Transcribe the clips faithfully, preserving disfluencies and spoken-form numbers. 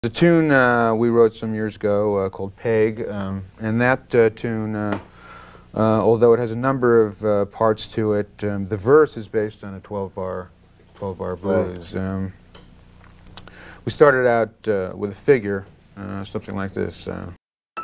The tune uh, we wrote some years ago uh, called Peg, um, and that uh, tune, uh, uh, although it has a number of uh, parts to it, um, the verse is based on a twelve bar blues. Right. Um, we started out uh, with a figure, uh, something like this. Uh,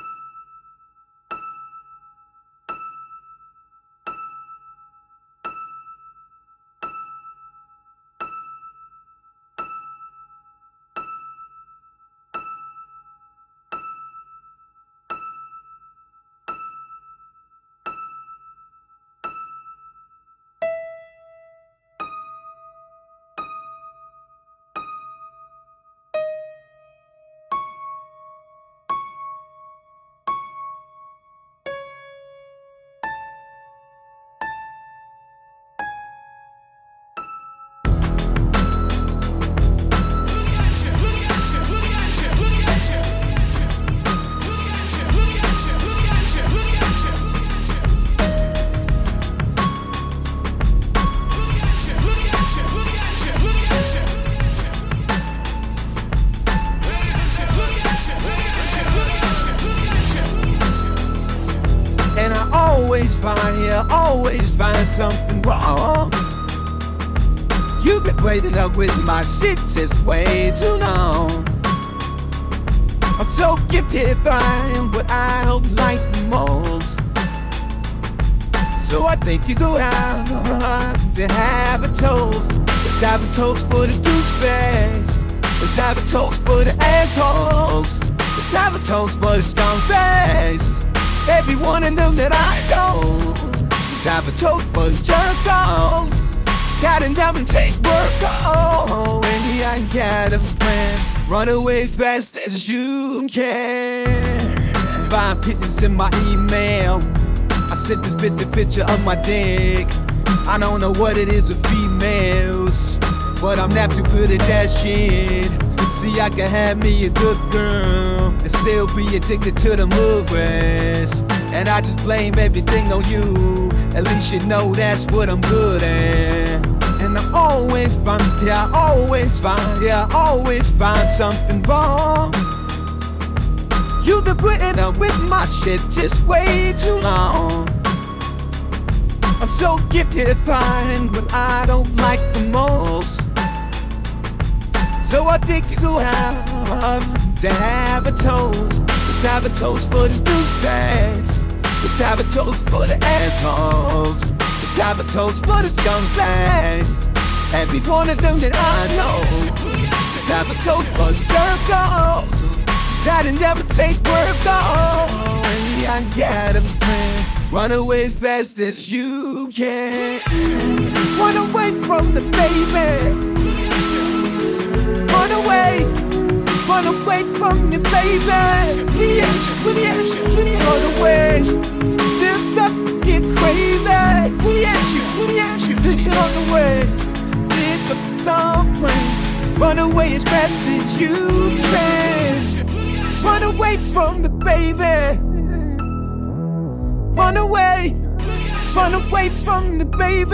And I always find, yeah, always find something wrong. You've been waiting up with my shit just way too long. I'm so gifted at finding what I don't like the most. So I think it's allowed to have a toast. Let's have a toast for the douchebags. Let's have a toast for the assholes. Let's have a toast for the scumbags. Every one of them that I know. Let's have a toast for the jerk-offs. Gotta never take work off. And yeah, I got a plan. Run away fast as you can. Find pictures in my email. I sent this bit the picture of my dick. I don't know what it is with females, but I'm not too good at that shit. See, I can have me a good girl and still be addicted to the movies. And I just blame everything on you. At least you know that's what I'm good at. And I always find, yeah, I always find, yeah, I always find something wrong. You've been putting up with my shit just way too long. I'm so gifted at finding what I don't like the most. So I think it's allowed to have a toast. Let's have a toast for the douchebags. Let's have a toast for the assholes. Let's have a toast for the scumbags. Every one of them that I know. Let's have a toast for the jerk-offs. Try to never take work off. And yeah, I got a plan. Run away fast as you can. Run away from the baby. Run away, run away from me, baby. Yes, yes, run away. Lift up, get crazy. Yes, yes, run away. Lift up the plane. Run away as fast as you can. Run away from the baby. Run away, run away from the baby.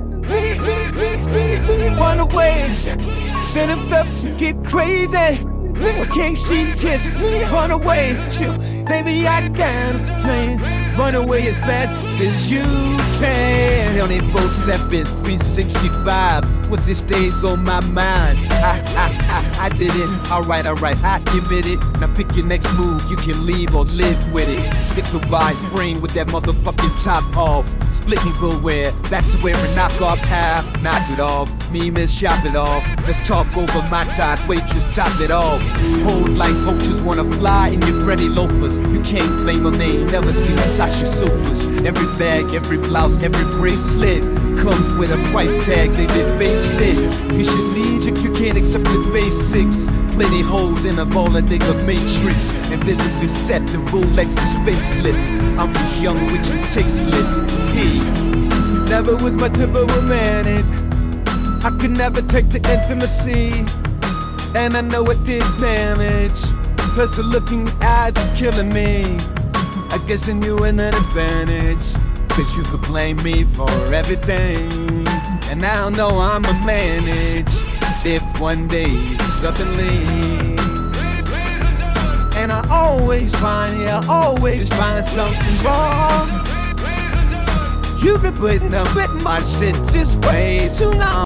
Run away. Then I'm up to get crazy. I can't see the tears. Run away, baby, I got a plan. Run away as fast as you can. On these boats that been three sixty-five. What's this stays on my mind? I, I, I, I did it. Alright, alright, I admit it. Now pick your next move. You can leave or live with it. It's a wide frame with that motherfucking top off. Split and go where? Back to wearing knockoffs. Have knock it off. Me miss shop it off. Let's talk over my ties. Waitress top it off. Hoes like vultures wanna fly in your Freddy loafers. You can't blame them, they ain't never seen Natasha sofas. Every bag, every blouse, every bracelet comes with a price tag. They did base it. You should lead if you can't accept the basics. Plenty holes in a ball of digger matrix. Invisibly set, the Rolex is faceless. I'm young, which you tasteless. He never was my type of romantic. I could never take the intimacy, and I know it did damage. Plus the look in your eyes is killing me. I guess I knew an advantage, cause you could blame me for everything. And now I know I'ma manage if one day suddenly always find, yeah, always find something wrong. You've been putting up with my shit just way too long.